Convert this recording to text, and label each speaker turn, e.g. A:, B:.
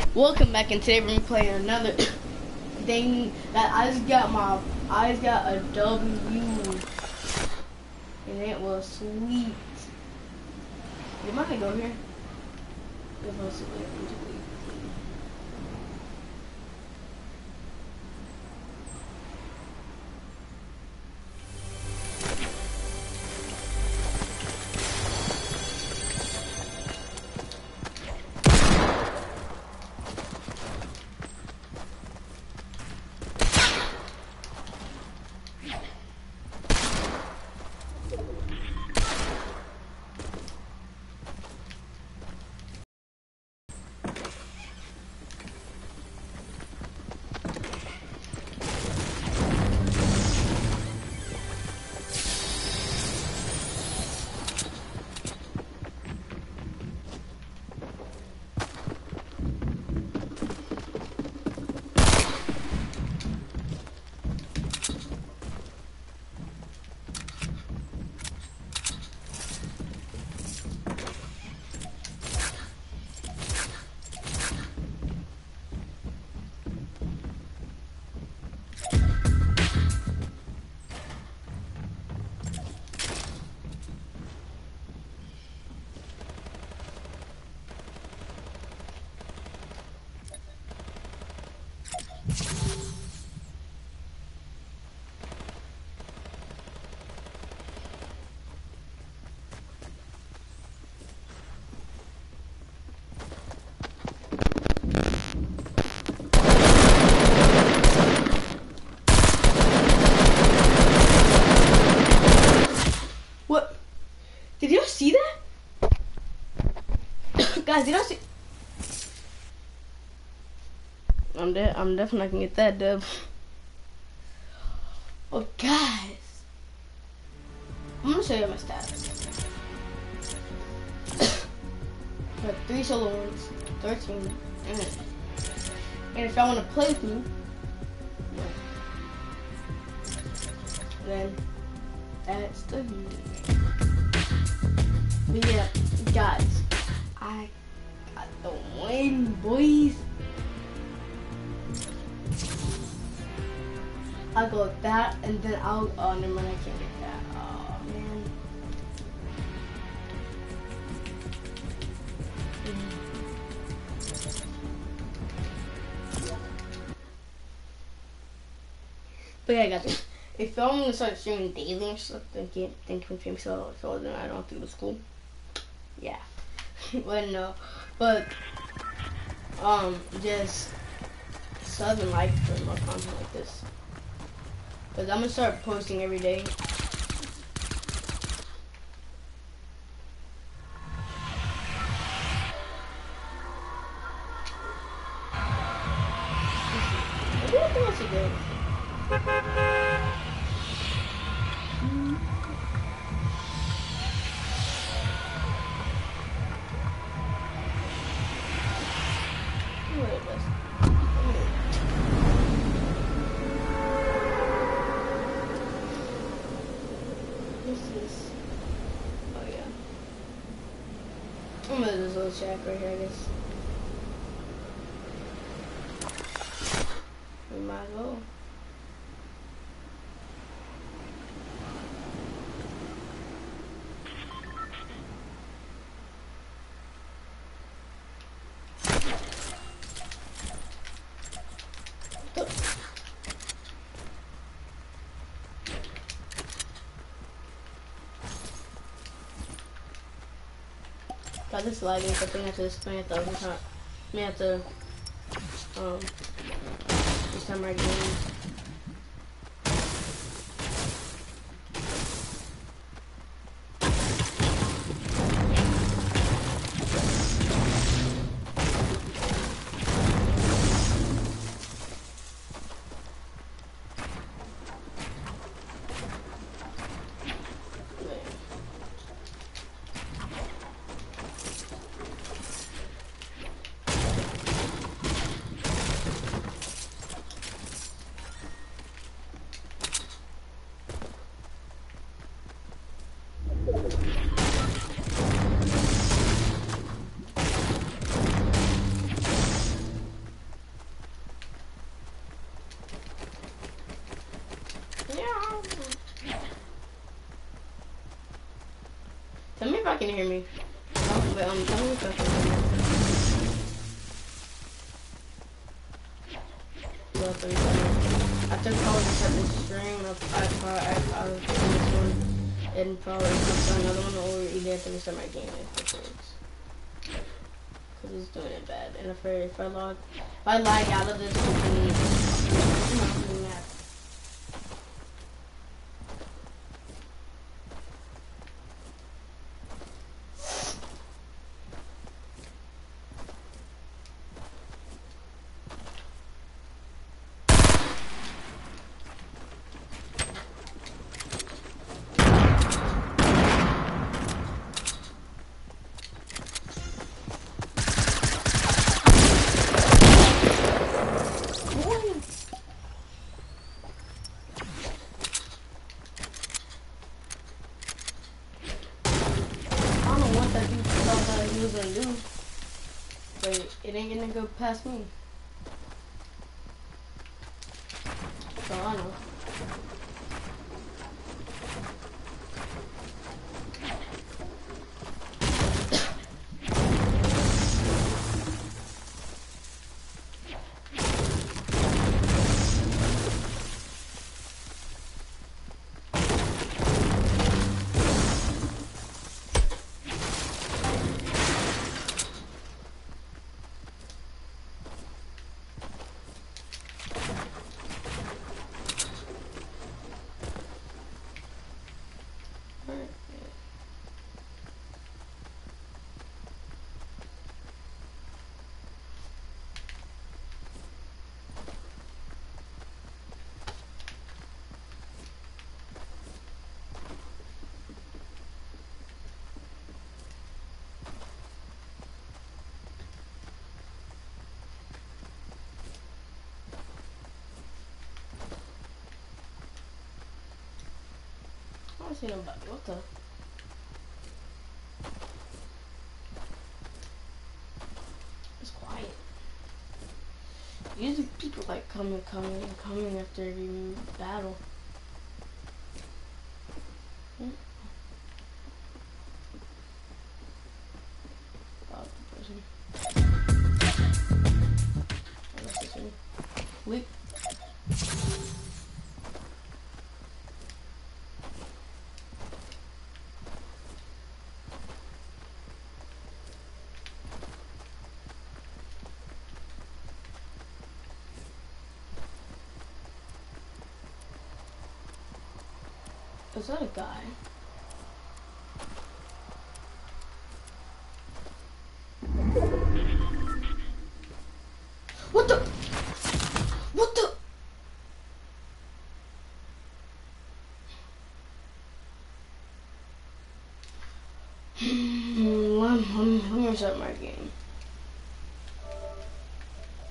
A: Welcome back, and today we're gonna play another thing that I just got a W, and it was sweet. You might go here. It was sweet. What? Did you see that? Guys, did you see? I'm definitely not gonna get that dub. Oh, guys, I'm gonna show you my stats. I have 3 solo wins, 13, and if y'all wanna play with me, then that's the video. But yeah, guys, I got the win, boys. I'll go with that, and then oh, never mind, I can't get that. Oh, man. But yeah, guys, if y'all want to start streaming daily and stuff, then thank you for streaming so then I don't have to go to school. Yeah. But no. But, just sub and like for more content like this. Because I'm going to start posting every day. What do you think I should do? I'm gonna do this little shack right here, I guess. We might as well. God, this lagging, so I think after this, I have to restart my game. can hear me. Oh, but tell me if I can hear me. Well, 3 seconds. I took probably set this stream. I was doing this one and probably put another one, or either have to restart my game if it works. Cause it's doing it bad. And if I lag out of this, it can but it ain't gonna go past me. So I know. I don't see nobody. What the? It's quiet. Usually people like coming after every battle. Wait. Is that a guy? What the? What the? Let me reset my game.